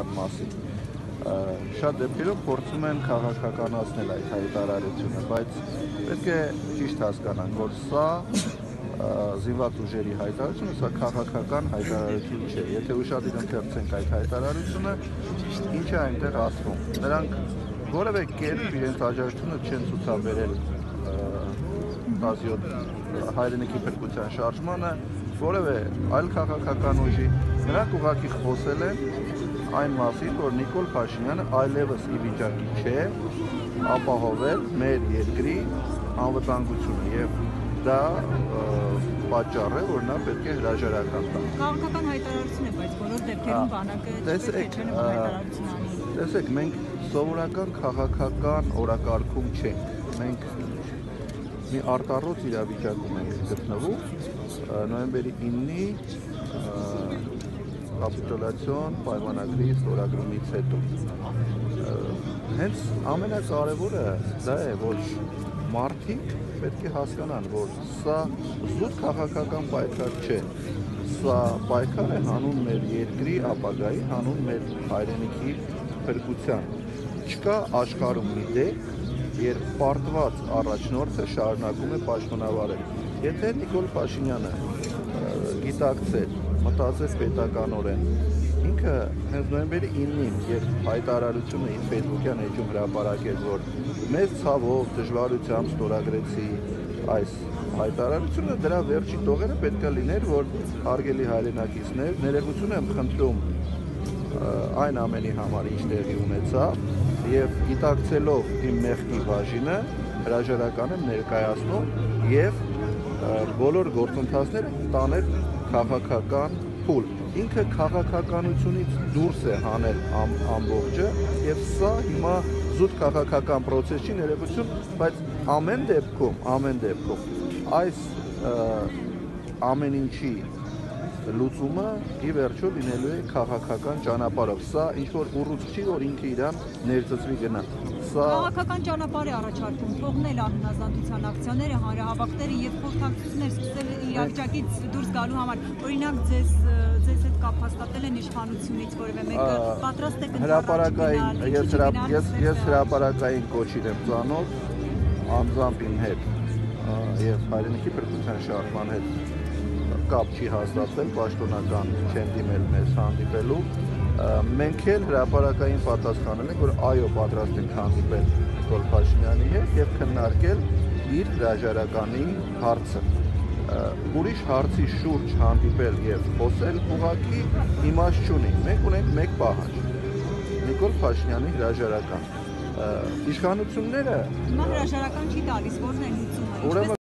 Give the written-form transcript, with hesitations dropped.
մասին։ Շատ դեպքերով փորձում են քաղաքականացնել այդ հայտարարությունը, բայց պետք է ճիշտ հասկանանք, որ սա զինված ուժերի հայտարարությունը, սա քաղաքական հայտարարություն չէ։ Եթե ուշադիր ընթերցենք այդ հայտարարությունը, ինչ է այնտեղ ասվում։ Նրանք որևէ կերպ իրենց աջակցությունը չեն ցուցաբերել 17 հայրենիքի փրկության շարժմանը, որևէ այլ քաղաքական ուժի, նրանք ուղղակի խոսել են այն մասին, որ Նիկոլ Փաշինյանը այլևս ի վիճակի չէ ապահովել մեր երկրի անվտանգությունը եւ դա պատճառ է, որ նա պետք է հրաժարական տա։ Քաղաքական հայտարարություն է, բայց բոլոր դեպքերում բանակը չեն հայտարարություն անի։ Տեսեք, մենք սովորական քաղաքական օրակարգում չենք։ Մենք մի արտառոց իրավիճակում ենք գտնվում նոյեմբերի 9-ի կապիտուլյացիոն պայմանագրի ստորագրումից հետո։ Հենց ամենակարևորը դա է, որ մարդիկ պետք է հասկանան, որ սա զուտ քաղաքական պայքար չէ, սա պայքար է հանուն մեր երկրի ապագայի, հանուն մեր հայրենիքի փրկության։ Չկա աշխարհում մի դեպք, երբ պարտված առաջնորդը շարունակում է պաշտոնավարել։ Եթե Նիկոլ Փաշինյանը գիտակցեր, մտածեր պետականորեն, ինքը հենց նոյեմբերի 9-ին, երբ հայտարարությունը իր Facebook-յան էջում հրապարակեց, որ մեծ ցավով, դժվարությամբ ստորագրեցի այս հայտարարությունը, դրա վերջին տողերը պետք է լիներ, որ հարգելի հայրենակիցներ, ներողություն եմ խնդրում այն ամենի համար, ինչ տեղի ունեցավ, եւ գիտակցելով իմ մեղքի բաժինը, հրաժարական եմ ներկայացնում եւ բոլոր գործընթացները տանել քաղաքական փուլ։ Ինքը քաղաքականությունից դուրս է հանել ամբողջը եւ սա հիմա զուտ քաղաքական process չի, ներողություն, բայց ամեն դեպքում այս ամեն ինչի լուծումը ի վերջո լինելու է քաղաքական ճանապարհով։ Սա ինչ որ ուռուցք չի, որ ինքը իրան ներծծվի գնա։ Սա քաղաքական ճանապարհ է առաջարկում, թողնել անհնազանդության ակցիաները, հանրահավաքները եւ խորհրդակցություններ սկսել իրավիճակից դուրս գալու համար։ Օրինակ ձեզ հետ կապ հաստատել են իշխանությունից որևէ մեկը պատրաստ է հրապարակային, ես հրապարակային կոչին եմ ծանոթ անձամբ իմ հետ եւ հայրենիքի փրկության շարժման հետ կապ չի հաստատվել, պաշտոնական չեն դիմել մեզ հանդիպելու։ Մենք էլ հրապարակային պատասխանել ենք, որ այո, պատրաստ ենք հանդիպել Նիկոլ Փաշինյանի հետ եւ քննարկել իր հրաժարականի հարցը։ Ուրիշ հարցի շուրջ հանդիպել եւ խոսել ուղղակի իմաստ չունի։ Մենք ունենք մեկ պահանջ՝ Նիկոլ Փաշինյանի հրաժարական։ Իշխանությունները հիմա հրաժարական չի տալիս, որն է լուծումը։